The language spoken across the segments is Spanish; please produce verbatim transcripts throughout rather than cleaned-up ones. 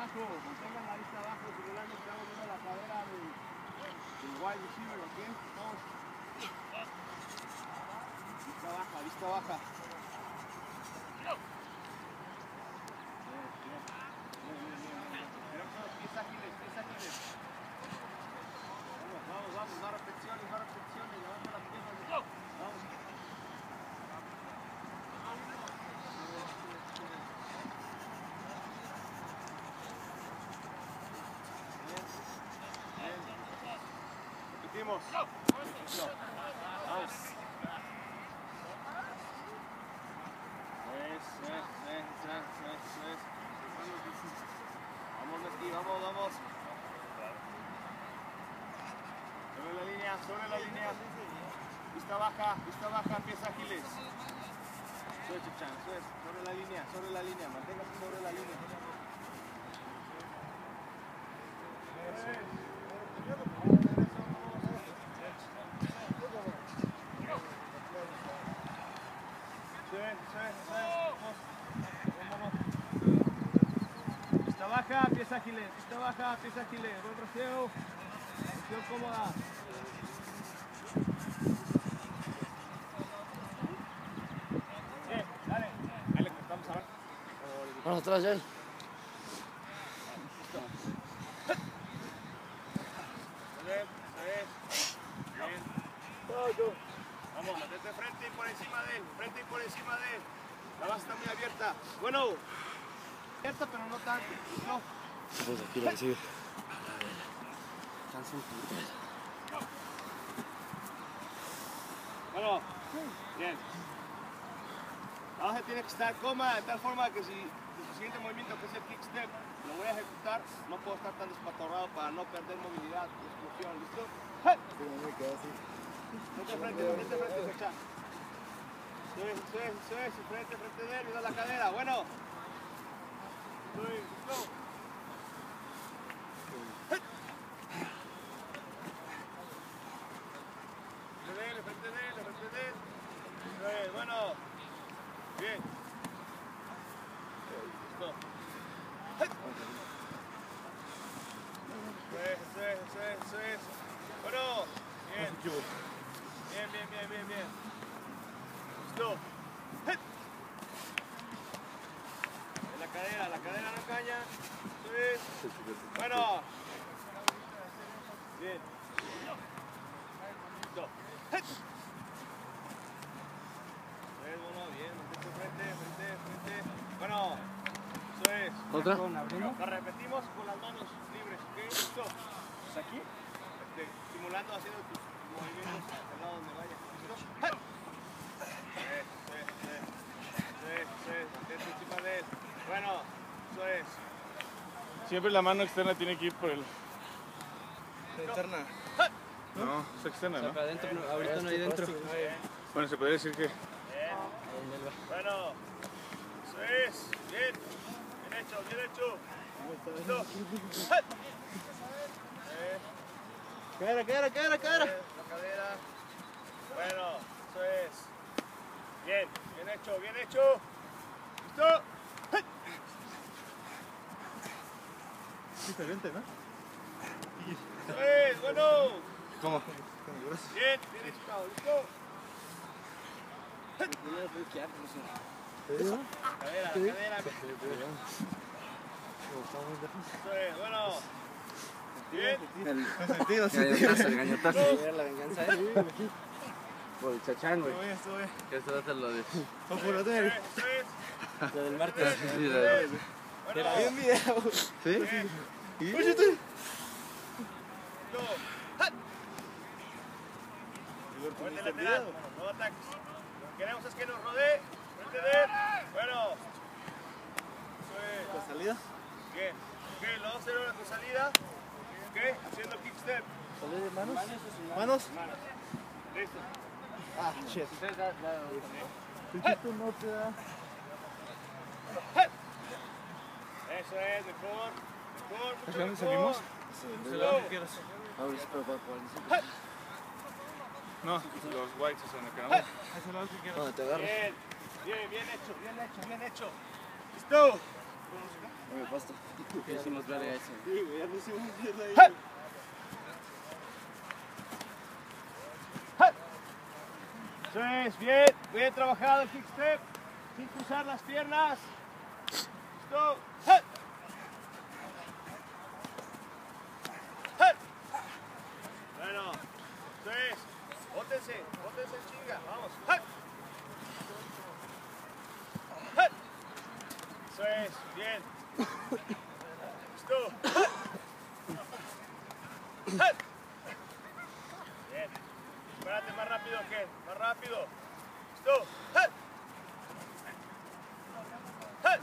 abajo, mantengan la vista abajo, simulando que estamos viendo la cadera del, del wide receiver, ¿ok? Vamos. Vista baja, vista baja. Pies ágiles, pies ágiles. Vamos, vamos, vamos, más repeticiones, más repeticiones, levanta las piernas. Vamos. Repetimos. Vamos. Es, es, es, es, es, es. Vamos, Nati, vamos, vamos. Sobre la línea, sobre la línea. Vista baja, vista baja, pies ágiles. Sube, Chuchan, sube, sobre la línea, sobre la línea. Manténgase sobre la línea. Vista baja, pies ágiles, vista baja, pies ágiles, buen rocío, posición cómoda. Bien, dale, dale, cortamos ahora. Vamos atrás, ya. Vamos, mantente frente y por encima de él, frente y por encima de él. La base está muy abierta. Bueno, abierta pero no tanto. No. Pues aquí la recibe. Bueno, bien. La base tiene que estar cómoda de tal forma que si el siguiente movimiento, que es el kick step, lo voy a ejecutar, no puedo estar tan despatorrado para no perder movilidad y explosión. ¿Listo? Sí, me quedo así. Frente, frente, frente, frente, fecha. Sube, sube, sube, frente, frente de él, mira la cadera. Bueno. Sube, listo. Frente de él, frente de él, frente de él. Sube, bueno. Bien. Listo. Sube, sube, sube, sube. Bueno. Bien. Bien, bien, bien, bien, bien. Listo. En la cadera, la cadera no caña. Sube. Bueno. Bien. Listo. Sube, bueno, bien. Mantente frente, frente, frente. Bueno. Eso es. ¿Otra? La repetimos con las manos libres, ¿ok? Listo. ¿Hasta aquí? Este, simulando haciendo tus movimientos al lado donde vaya. ¿Listo? Sí, sí, sí. Sí, sí. Mantente encima de él. Bueno, eso es. Siempre la mano externa tiene que ir por el... Interna. No, es externa, ¿no? Para adentro, no, ahorita no hay dentro. Bueno, se podría decir que... Bien. Bueno, eso es. Bien. Bien hecho, bien hecho. Listo. Eh. Cadera, cadera, cadera, cadera. La cadera. Bueno, eso es. Bien, bien hecho, bien hecho. ¿Listo? Diferente, ¿no? Eso es, bueno. ¿Cómo? Bien, bien hecho, ¿listo? Cadera, la cadera. Eso es, bueno. Bien. El sentido, sí. Gañotazo, el gañotazo. La venganza es. Por el chachán, güey. Sube, sube. Que esto va a ser lo de... Con puro Eso hotel. es, eso es. Lo del martes. Sí, la de... Bueno, Hay un video. ¿Sí? bien. ¿Y? Listo. Fuerte lateral, no ataques. Lo que queremos es que nos rodee. Frente de él. Bueno. Eso es. ¿La salida? Bien. Ok, lo vamos a hacer ahora con salida. Ok, haciendo kick step. ¿Salida de manos? ¿Manos? Manos. Listo. Ah, shit. Esto no te da. Eso es, mejor. Mejor, mucho ¿Hacia dónde mejor. salimos? Slow. Ahora sí, pero para poder... No, los whites son de Canadá. Hacia el lado que quieras. ¿Dónde te agarras? Bien, bien, bien hecho, bien hecho, bien hecho. Listo. No me basta. Ya hicimos verga eso. Sí, güey, ya pusimos mierda ahí. ¡Hey! ¡Hey! Eso es, bien, bien trabajado el kick step, sin cruzar las piernas. Listo. ¡Hey! ¡Hey! Bueno, eso es, bótense, bótense en chinga, vamos. ¡Hey! ¡Hey! Eso es, bien. Listo. ¡Hey! ¡Hey! Bien. Espérate, más rápido que, más rápido. Listo. ¡Hey! ¡Hey!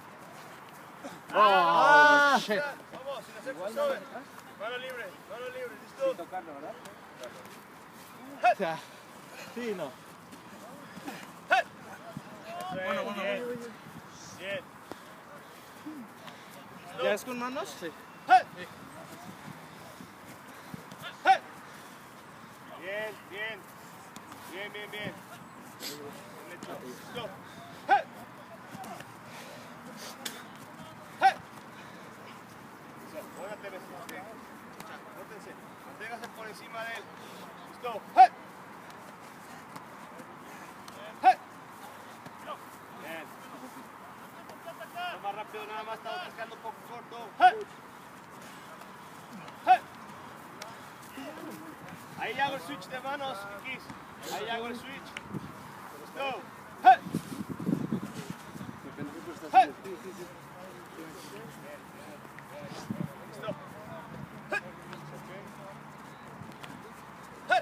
Ah, shit. Vamos, sin hacer crossover. Mano libre, mano libre, listo. Tocarlo, ¿verdad? ¡Hey! O sea, sí, no. ¡Hey! Eso es, Bueno, bueno, bien. Bien. ¿Ya es con manos? Sí. ¡Hey! ¡Hey! Bien, bien. Bien, bien, bien. Bien hecho. Listo. ¡Hey! ¡Hey! Eso, póngate, este, bótense. Manténgase por encima de él. Listo. ¡Hey! ¡Hey! Bien. No más rápido, nada más estamos pescando un poco corto. ¡Hey! ¡Hey! Ahí hago el switch de manos, Kikis. Ahí hago el switch. Listo. ¡Hey! ¡Hey! Listo. ¡Hey! ¡Hey!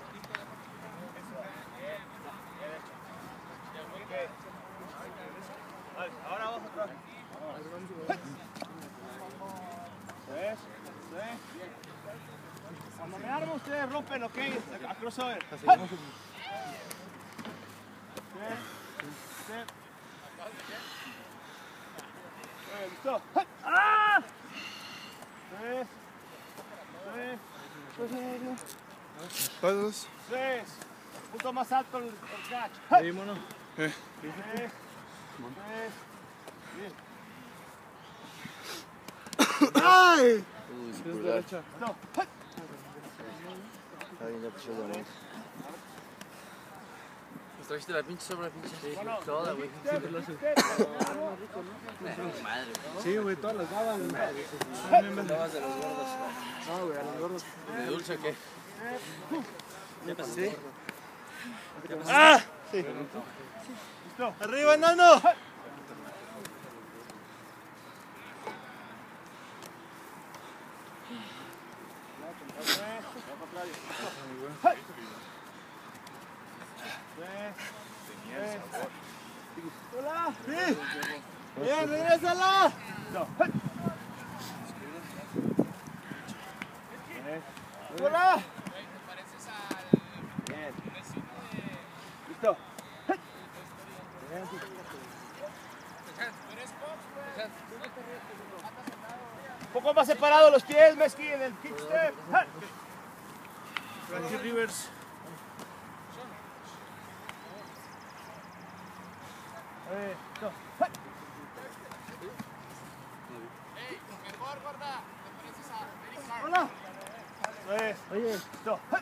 Ok. Vale, ahora vamos otra vez. ¡Hey! Eso es, eso es. Cuando me armo ustedes rompen, ok, a crossover. ¡Hey! Step, step. Eh, listo. ¡Hey! ¡Ah! Tres, tres, Todos. tres. Punto más alto el, el catch. ¡Hey! Sí, mono. Tres, tres. Bien. ¡Ay! Uy, Es pulgar. derecha. Listo. ¡Hey! Alguien ya puso la mano. Nos trajiste la pinche sobra, pinche. Bueno, Toda, güey. step, Siempre lo step, hace. step. Madre. Sí, güey, todas las daban. Dabas de los gordos. No, güey, a los gordos. ¿De dulce o qué? Ya pasé. ¡Ah! Sí. Listo. ¡Arriba, enano! ¡Hey! Tres, tres. ¡Hola! ¡Sí! ¡Bien, regrésala! Listo. ¡Hey! Tres. ¡Hola! Bien. Listo. ¡Hey! Un poco más separados los pies, Mesqui, en el kick step. ¡Hey! Frankie Rivers. Eh, listo. ¡Hey! ¡Hola! Eso es. Oye, Listo. ¡Hey!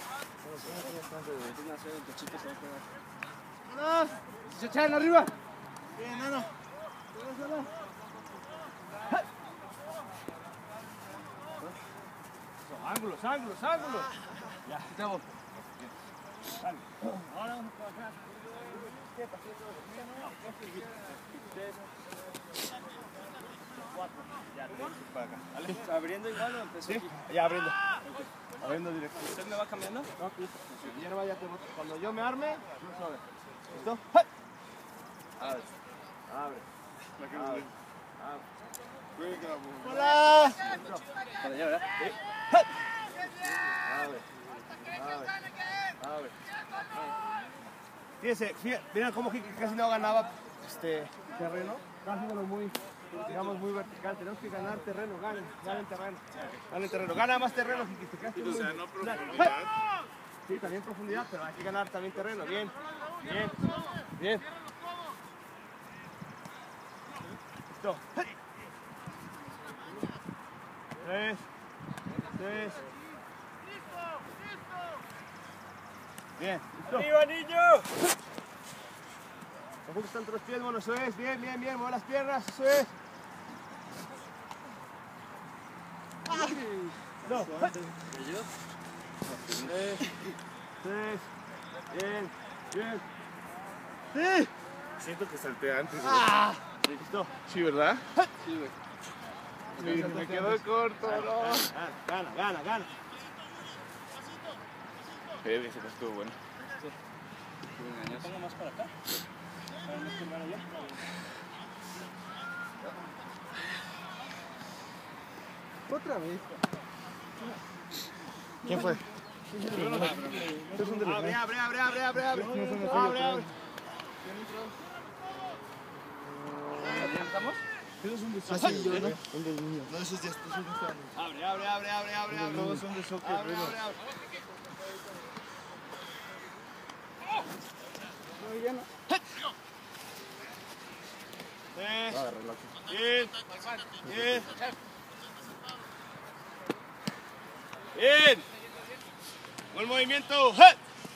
¡hola! ¡Se echan arriba! Bien, enano. Regrésala. Eso, ángulos, ángulos, ángulos. Ya. Quitamos. Dale. Ahora vamos a trabajar. Cuatro. Ya, tres para acá. Dale. ¿Abriendo igual o empezó Sí, aquí? ya abriendo. Abriendo directo. ¿Usted me va cambiando? No, listo. Hierba ya te boto. Cuando yo me arme, no sabe. ¿Listo? ¡Hey! Abre. Abre. Abre. ¡Hola! Para allá, ¿verdad? Abre. Abre. Abre. Fíjense, fíjense, miren cómo Kiki casi no ganaba este terreno. Está haciéndolo muy, digamos, muy vertical. Tenemos que ganar terreno, ganen, ganen terreno. Ganen terreno. Gana más terreno, Kiki. Te quedaste O muy- sea, no profundidad. Sí, también profundidad, pero hay que ganar también terreno. Bien, bien, bien. Listo. Tres. Tres. Bien, listo. ¡Arriba, niño! Tampoco están entre los pies, bueno, eso es. Bien, bien, bien. Mueve las piernas, eso es. No. Tres. Tres. Bien, bien. Sí. Siento que salté antes. Ah. Listo. Sí, ¿verdad? Sí, güey. Sí, me quedó corto, no. Gana, gana, gana, gana. Eh, ese estuvo bueno. Pongo más para acá. Para no firmar allá. Otra vez. ¿Quién fue? Abre, abre, abre, abre, abre, abre. Abre, abre. ¿Estamos? Eso es un de soccer, ¿no? Un del niño. No, eso es de estos. Abre, abre, abre, abre, abre, abre. Todos son de soccer, Abre, pero. abre, abre. No, ya no. Tres. Ah, relax. Bien. Bien. Bien. Buen movimiento. ¡Hey!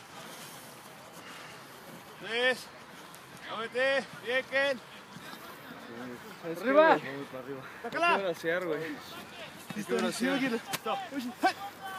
Tres. Muévete. Bien, Ken. Arriba. Voy para arriba. Sácala. ¿Qué bracear, güey? Listo, listo, oye. Stop. ¡Hey!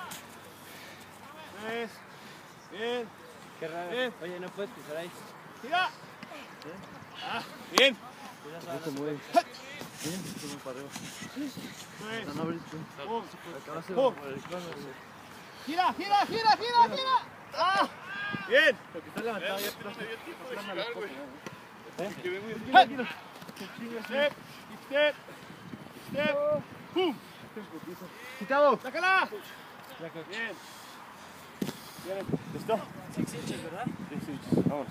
Tres. Bien. Qué raro. Bien. Oye, no puedes pisar ahí. Tira. Ah, bien. No te mueves. Bien, vamos para arriba. Tres. No, no abres tú. Pum. Acabaste de Pum. por el cono, güey. Gira, gira, gira, gira, gira. Ah. Bien. Porque está levantado ya. No me dio tiempo de girar, güey. ¿Eh? Quedé muy ¡Hey! Step, step, step. ¡Pum! Quitado. ¡Sácala! Bien. Bien. ¿Listo? Six inches, ¿verdad? Vamos.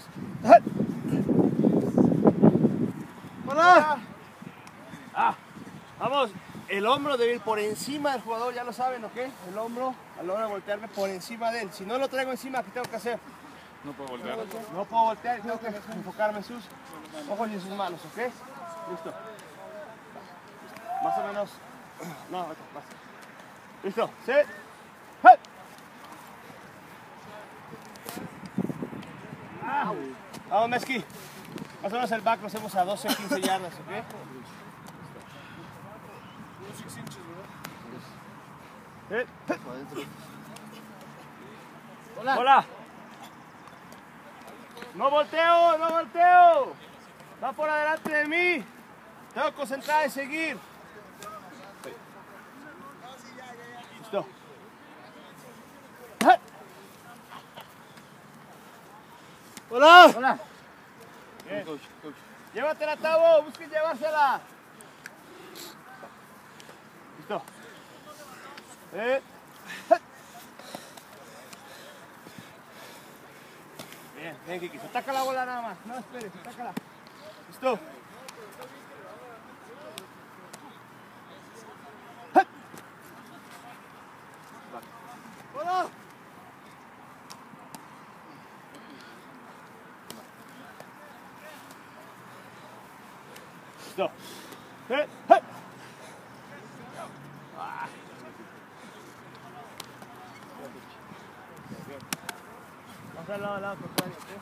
¡Hola! Ah, vamos. El hombro debe ir por encima del jugador, ya lo saben, ¿ok? El hombro, a la hora de voltearme por encima de él. Si no lo traigo encima, ¿qué tengo que hacer? No puedo voltear. No puedo voltear y tengo que enfocarme en sus ojos y en sus manos, ¿ok? Listo. Más o menos. No, más. Listo. Set. ¡Hey! Ah. Vamos, Meski. Más o menos el back lo hacemos a doce, quince yardas, ¿ok? Set. Hola. Hola. No volteo, no volteo. Va por adelante de mí. Tengo que concentrar en seguir. Listo. Hola. Hola. Bien. Coach, coach. Llévatela, Tavo. Busquen llevársela. Listo. Eh. Bien, bien, Kiki. Se ataca la bola nada más. No esperes, atácala. Listo. ¡Hola! Listo. Eh, eh. Ah. Vamos al lado, al lado, contrario, ¿ok?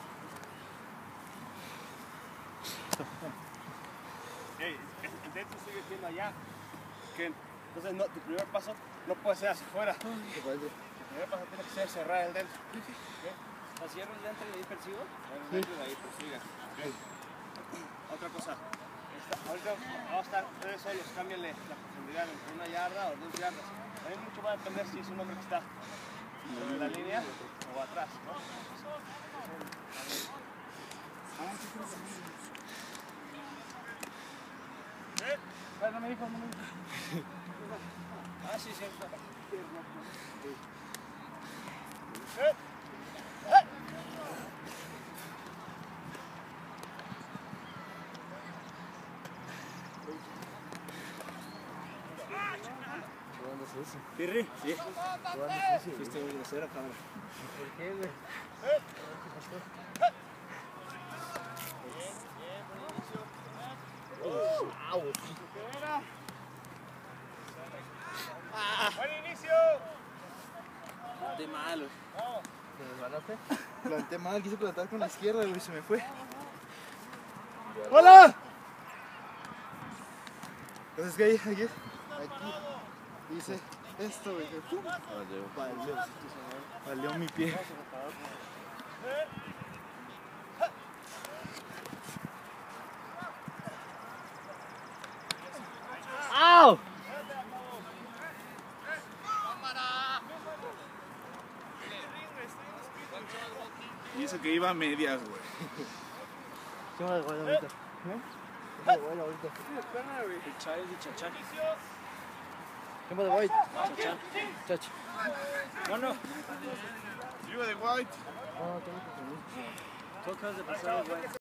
Hey, el dentro sigue siendo allá. ¿Qué? Entonces, no, tu primer paso no puede ser hacia afuera. Tu primer paso tiene que ser cerrar el dentro. ¿O cierro el dentro y ahí persigo? El dentro y ahí persiga. Okay. Otra cosa. Esta, ahorita vamos a estar ustedes solos. Cámbienle la profundidad entre una yarda o dos yardas. También mucho va a depender si es un hombre que está sobre la línea o atrás, ¿no? ¿Eh? No me dijo, no me dijo. Ah, sí, cierto. ¿Eh? ¿Eh? Pirri. Sí. Fuiste muy grosera, cabrón. ¿Por qué, güey? los... ¿Te resbalaste? Planté mal, quise plantar con la izquierda, güey, se me fue. ¡Hola! Entonces, ¿qué hay? Aquí, aquí hice esto, güey. ¡Pum! Valió, valió mi pie. ¡Au! Y eso que iba a medias, güey. ¿Qué me voy ahorita? ¿Eh? ¿Qué me voy ahorita? El Chávez y Chachán. ¿Qué me voy? Chachán. Chacho. No, no. You were the white. No, tengo que subir. Tocas de pasar, güey.